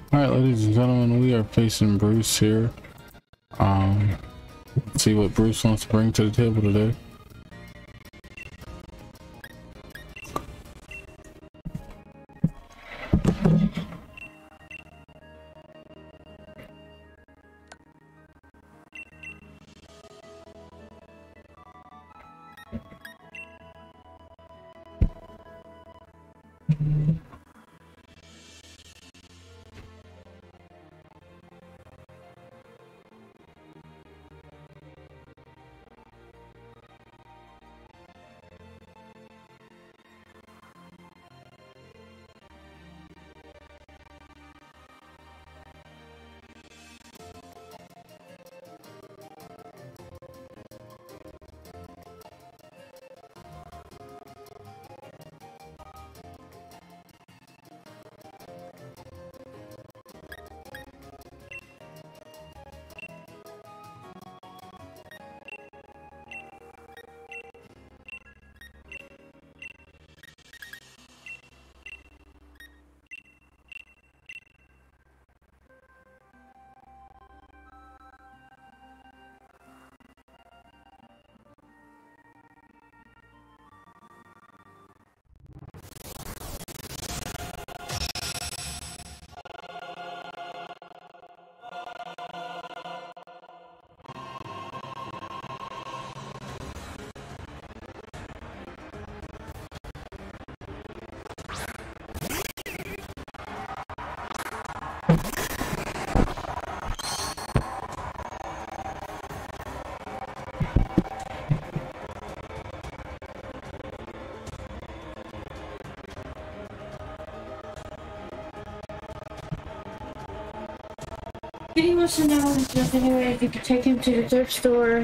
Alright, ladies and gentlemen, we are facing Bruce here. Let's see what Bruce wants to bring to the table today. He wants to know if there's any way if you could take him to the thrift store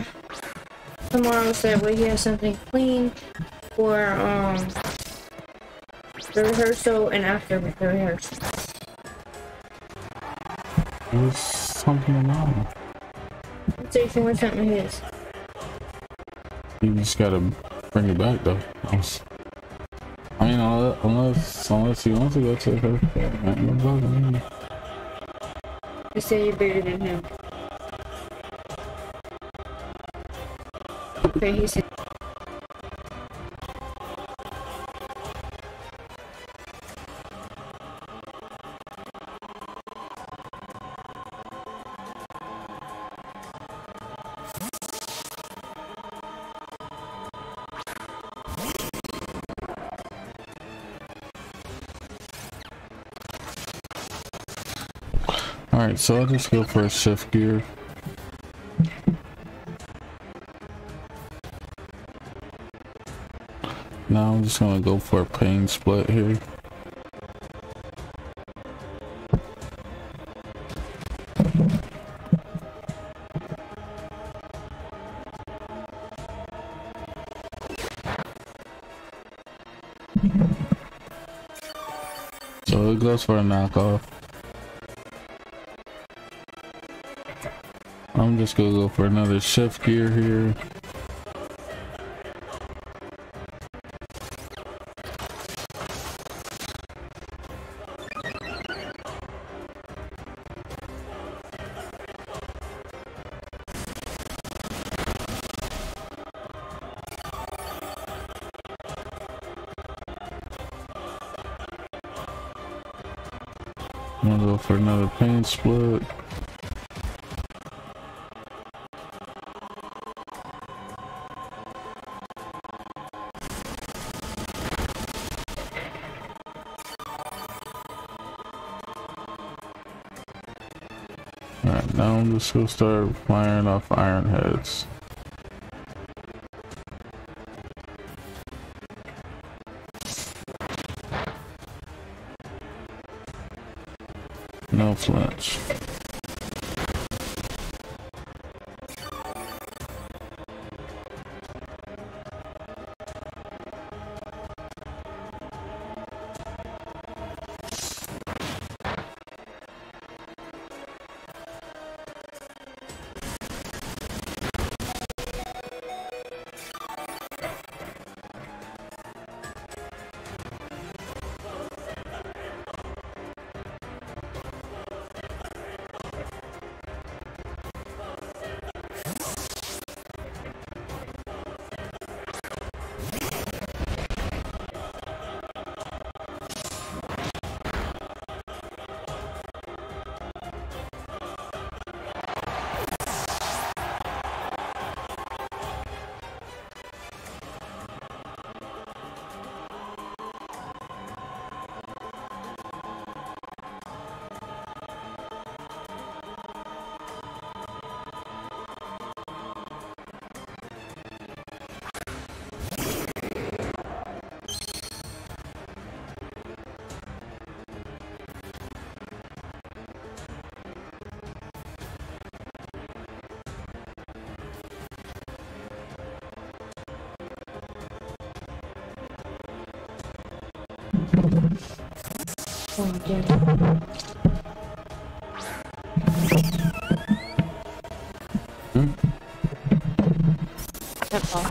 tomorrow so that way he has something clean for the rehearsal and after the rehearsal. There's something wrong. So you can wear something of his. You just gotta bring it back though. I mean, unless you want to go to her, no problem. You say you're bigger than him. Okay, he said. Alright, so I'll just go for a shift gear. Now I'm just gonna go for a pain split here. So it goes for a knockoff. I'm just gonna go for another shift gear here. I'm gonna go for another pain split. Alright, now I'm just gonna start firing off iron heads. No flinch. Oh, dear. Football.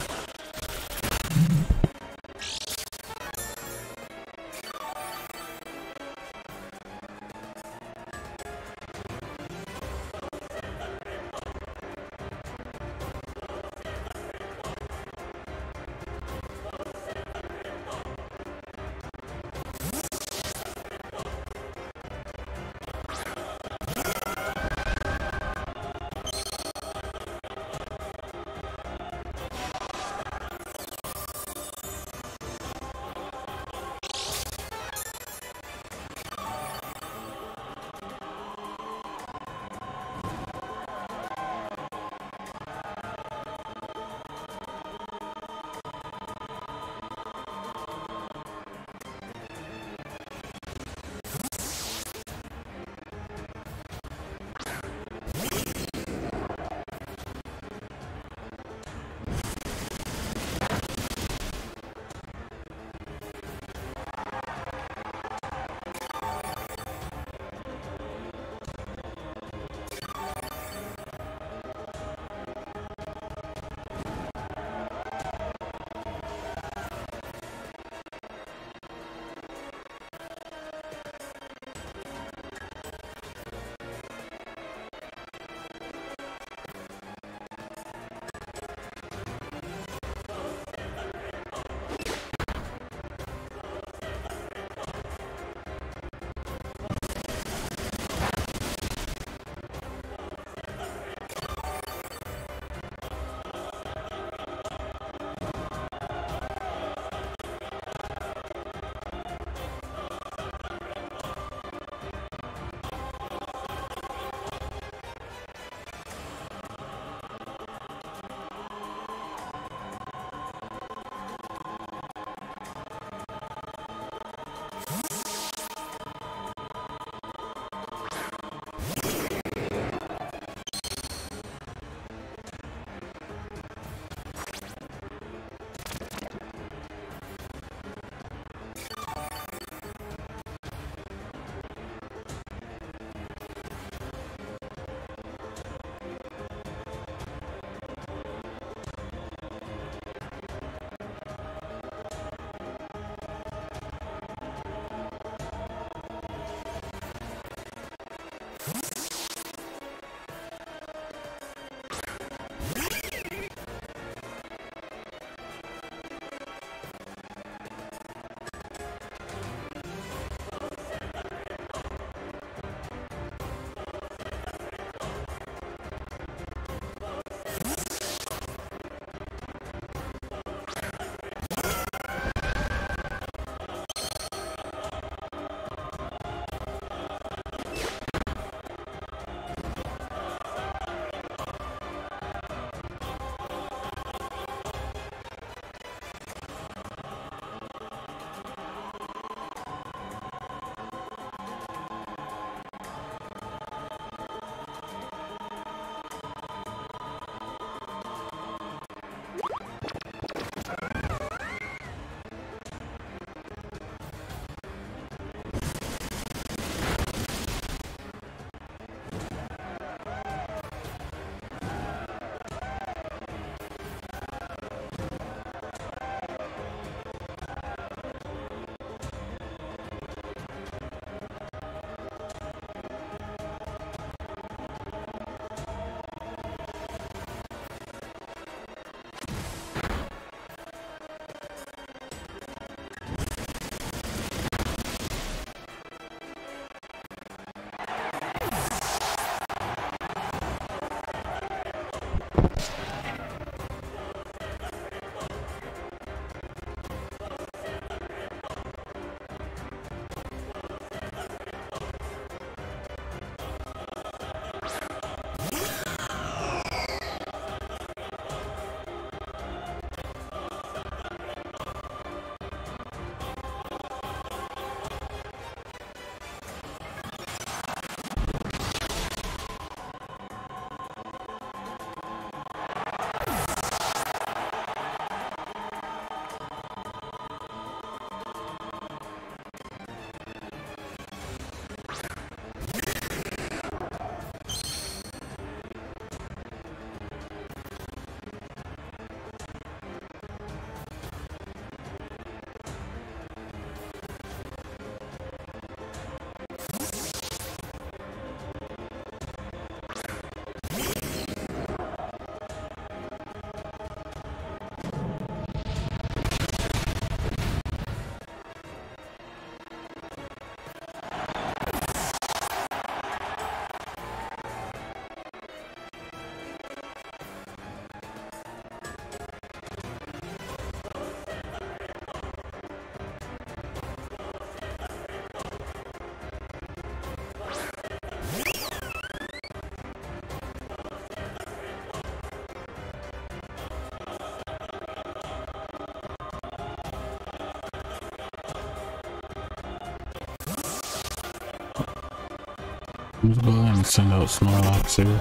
Let's go ahead and send out Snorlax here.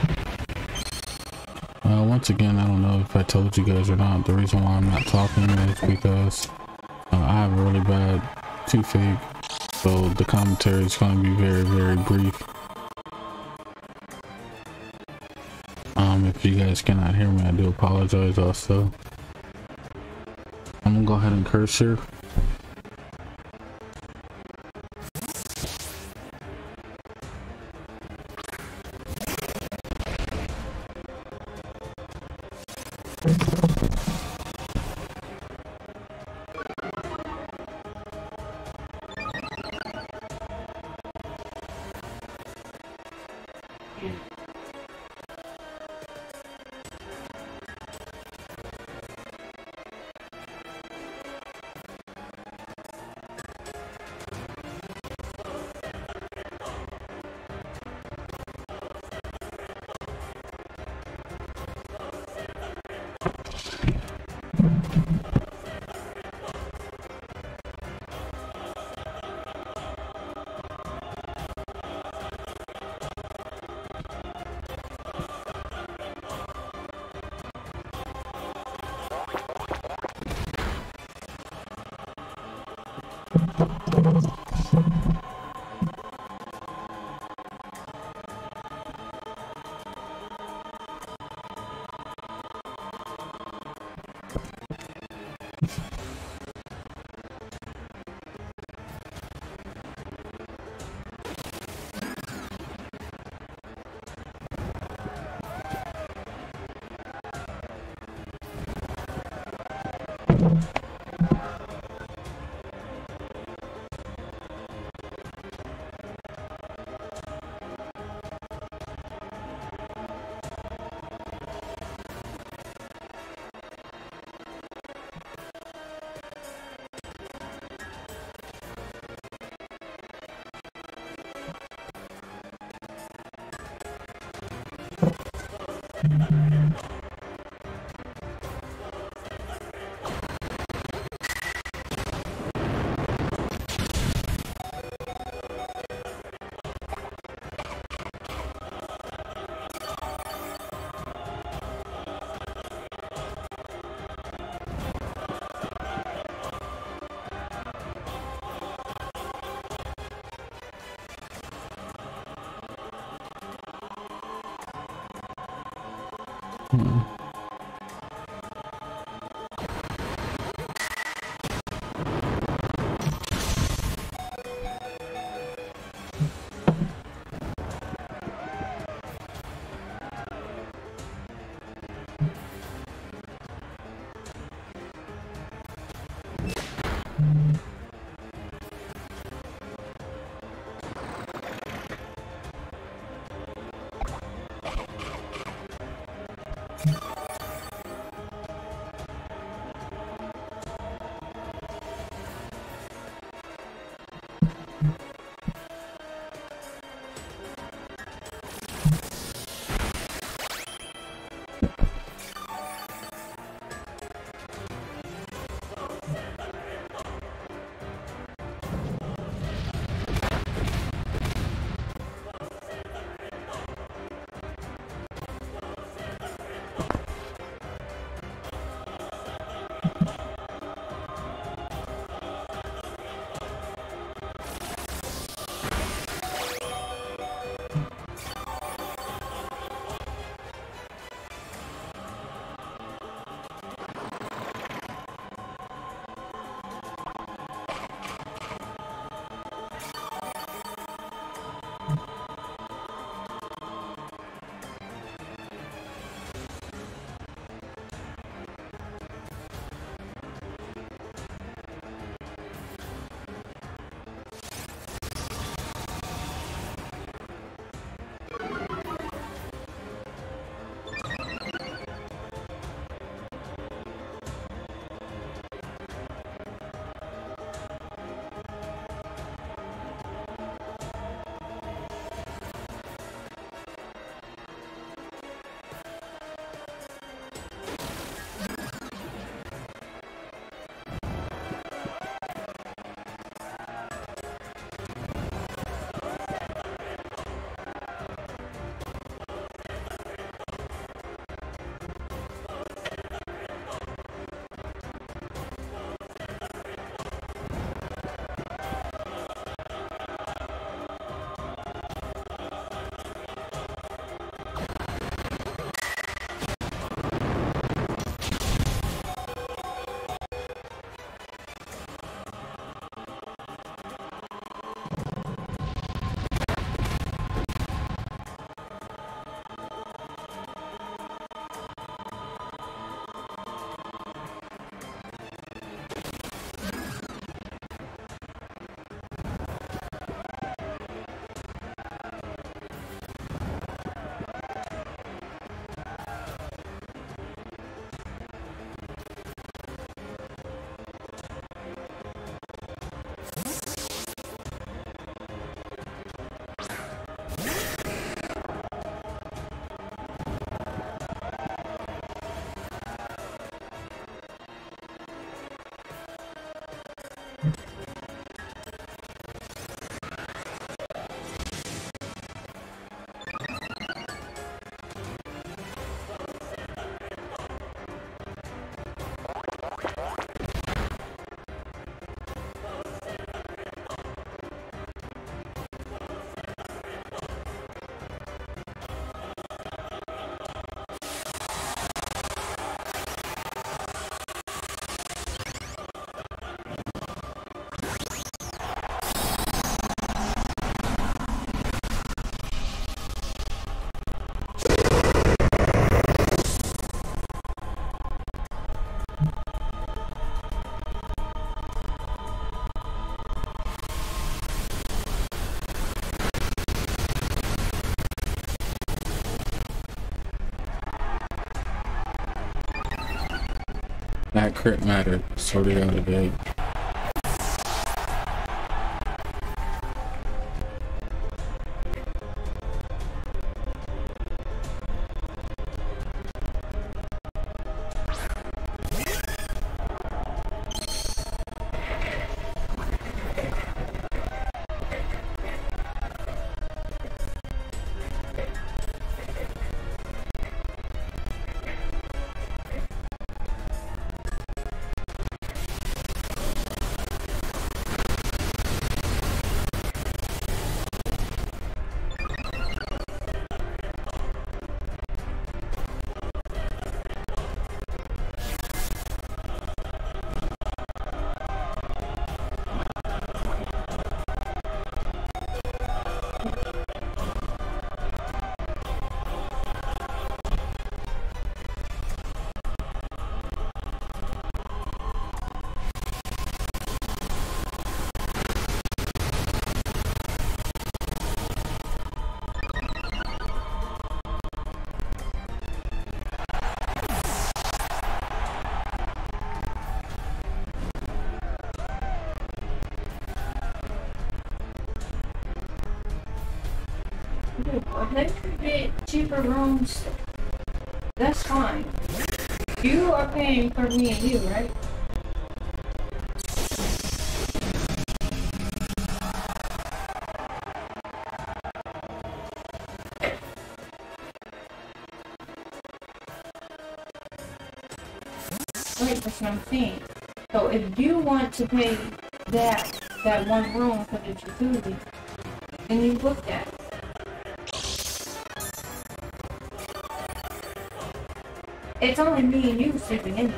Once again, I don't know if I told you guys or not, the reason why I'm not talking is because I have a really bad toothache, so the commentary is going to be very, very brief. If you guys cannot hear me, I do apologize also. I'm gonna go ahead and curse here. That crit matter sorted out today. If they could get cheaper rooms, that's fine. You are paying for me and you, right? Wait, that's what I'm saying. So if you want to pay that one room for the jacuzzi, then you book that. It's only me and you sleeping in it.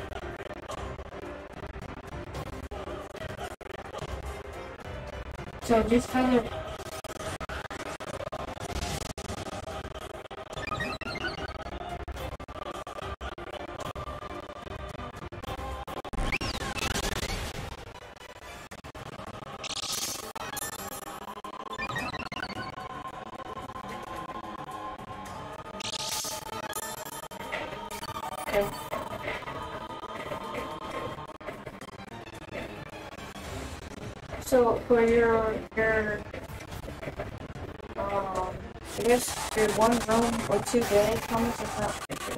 So just tell her. Okay. So for your I guess your one room or 2 beds, how much is that?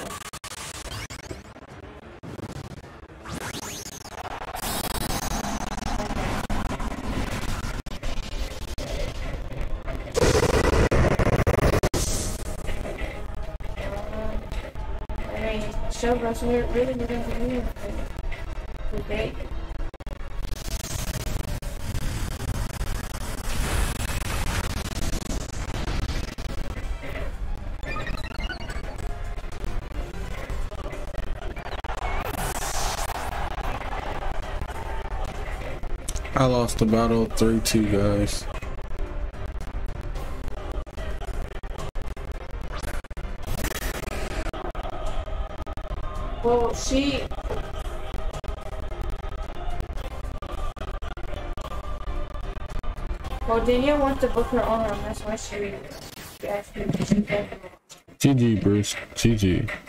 Show us where really we don't need the date. I lost the battle 3-2, guys. Well, she... Well, Danielle wants to book her own room, that's why she asked me to do that. GG, Bruce. GG.